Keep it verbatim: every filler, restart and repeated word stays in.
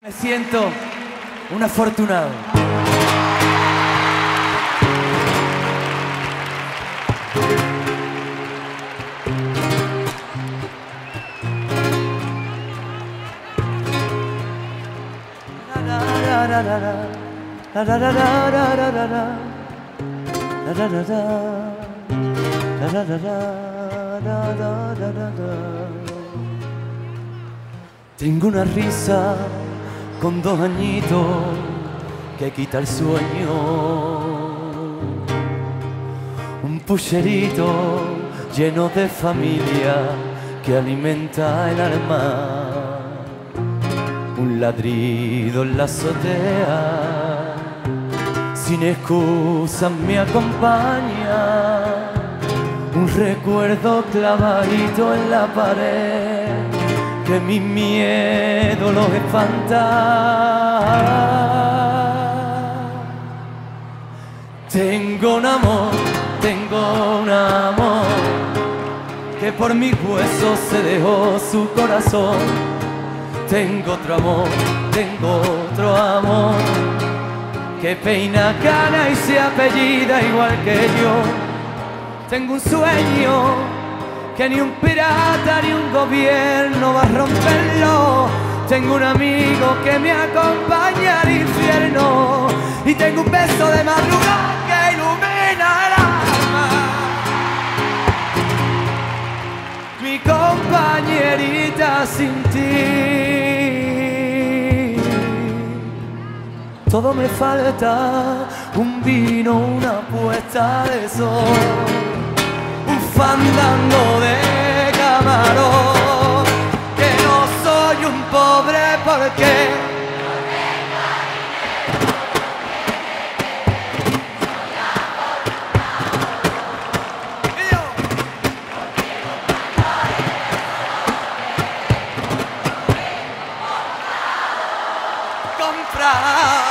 Me siento un afortunado. Tengo una risa con dos añitos que quita el sueño, un pucherito lleno de familia que alimenta el alma, un ladrido en la azotea sin excusas me acompaña, un recuerdo clavadito en la pared que mi miedo los espanta. Tengo un amor, tengo un amor que por mis huesos se dejó su corazón. Tengo otro amor, tengo otro amor que peina cana y se apellida igual que yo. Tengo un sueño que ni un pirata ni un gobierno va a romperlo. Tengo un amigo que me acompaña al infierno y tengo un beso de madrugada que ilumina el alma. Mi compañerita sin ti, todo me falta, un vino, una puesta de sol, fandango de camarón, que no soy un pobre porque no tengo dinero. Comprar